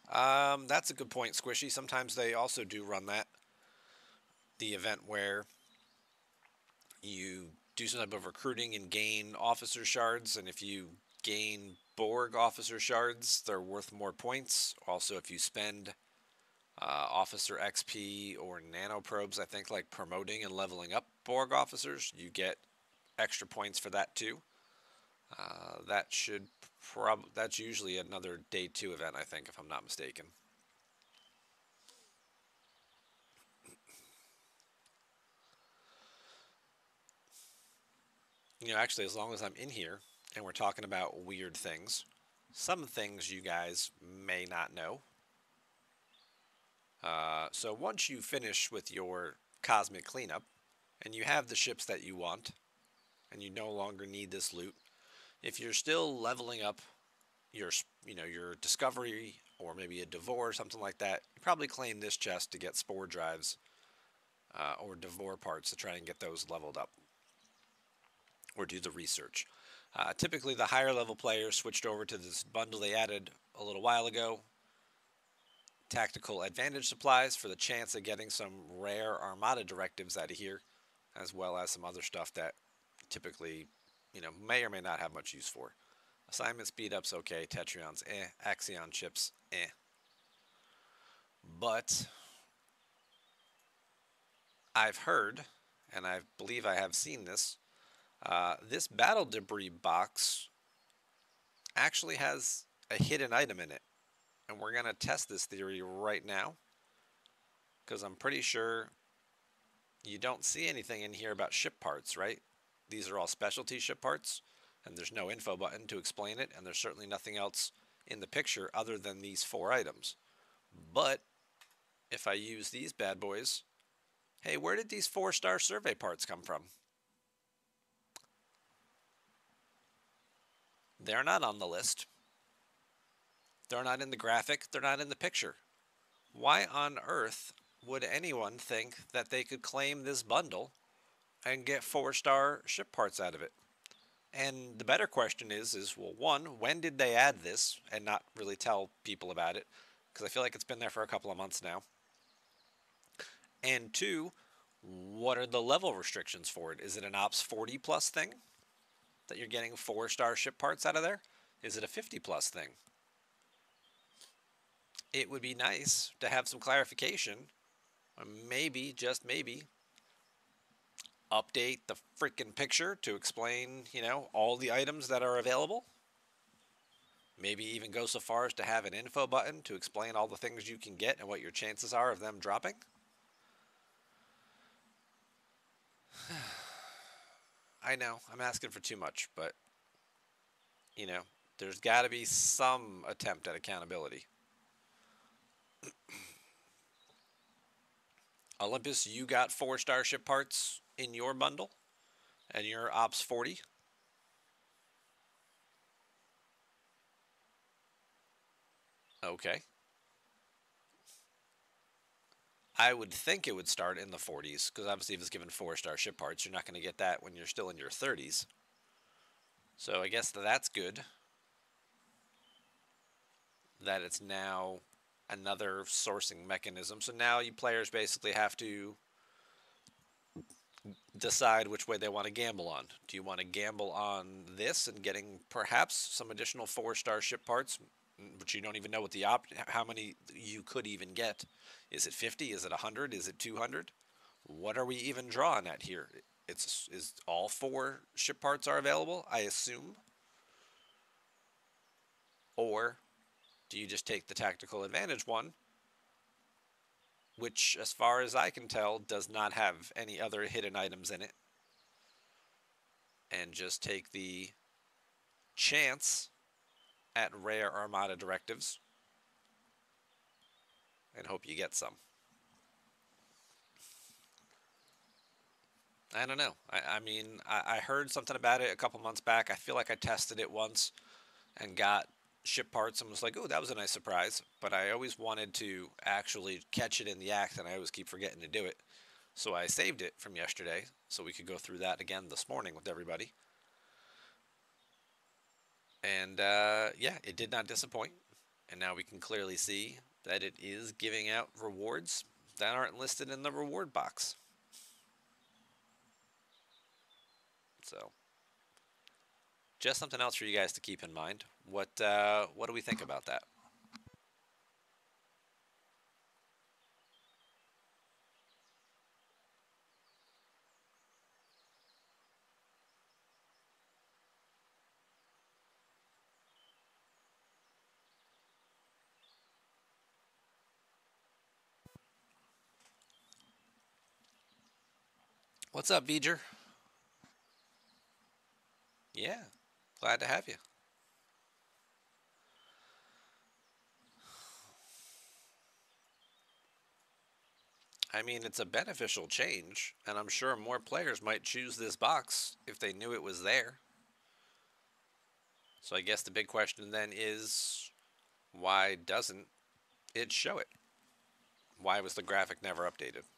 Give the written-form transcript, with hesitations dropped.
That's a good point, Squishy. Sometimes they also do run that. The event where you do some type of recruiting and gain officer shards, and if you gain Borg officer shards, they're worth more points. Also, if you spend officer XP or nanoprobes, I think like promoting and leveling up Borg officers, you get extra points for that too. That should that's usually another day two event, I think, if I'm not mistaken. Actually, as long as I'm in here and we're talking about weird things, some things you guys may not know. So once you finish with your cosmic cleanup and you have the ships that you want and you no longer need this loot, if you're still leveling up your your discovery or maybe a Devore or something like that, you probably claim this chest to get spore drives or Devore parts to try and get those leveled up or do the research. Typically, the higher level players switched over to this bundle they added a little while ago, tactical advantage supplies for the chance of getting some rare armada directives out of here, as well as some other stuff that typically, may or may not have much use for. Assignment speed ups, okay. Tetrions, eh. Axion chips, eh. But I've heard, and I believe I have seen this, this battle debris box actually has a hidden item in it. And we're going to test this theory right now because I'm pretty sure you don't see anything in here about ship parts, right? These are all specialty ship parts, and there's no info button to explain it, and there's certainly nothing else in the picture other than these four items. But if I use these bad boys, hey, where did these 4-star survey parts come from? They're not on the list. They're not in the graphic. They're not in the picture. Why on earth would anyone think that they could claim this bundle and get 4-star ship parts out of it? And the better question is well, one, when did they add this and not really tell people about it? Because I feel like it's been there for a couple of months now. And two, what are the level restrictions for it? Is it an Ops 40 plus thing that you're getting 4-star ship parts out of there? Is it a 50 plus thing? It would be nice to have some clarification, or maybe, just maybe, update the freaking picture to explain, all the items that are available. Maybe even go so far as to have an info button to explain all the things you can get and what your chances are of them dropping. I know, I'm asking for too much, but, you know, there's got to be some attempt at accountability. Olympus, you got 4-star ship parts in your bundle and your Ops 40. Okay. I would think it would start in the 40s because obviously, if it's given 4-star ship parts, you're not going to get that when you're still in your 30s. So I guess that's good that it's now another sourcing mechanism. So now you players basically have to decide which way they want to gamble on. Do you want to gamble on this and getting perhaps some additional 4-star ship parts, but you don't even know what how many you could even get? Is it 50? Is it 100? Is it 200? What are we even drawing at here? Is all 4 ship parts are available, I assume, or do you just take the tactical advantage one, which, as far as I can tell, does not have any other hidden items in it, and just take the chance at rare Armada directives and hope you get some? I don't know. I mean, I heard something about it a couple months back. I feel like I tested it once and got ship parts and was like, oh, that was a nice surprise. But I always wanted to actually catch it in the act, and I always keep forgetting to do it. So I saved it from yesterday so we could go through that again this morning with everybody. And yeah, it did not disappoint. And now we can clearly see that it is giving out rewards that aren't listed in the reward box. So, just something else for you guys to keep in mind. What do we think about that? What's up, Beeger? Yeah, glad to have you. I mean, it's a beneficial change, and I'm sure more players might choose this box if they knew it was there. So I guess the big question then is, why doesn't it show it? Why was the graphic never updated?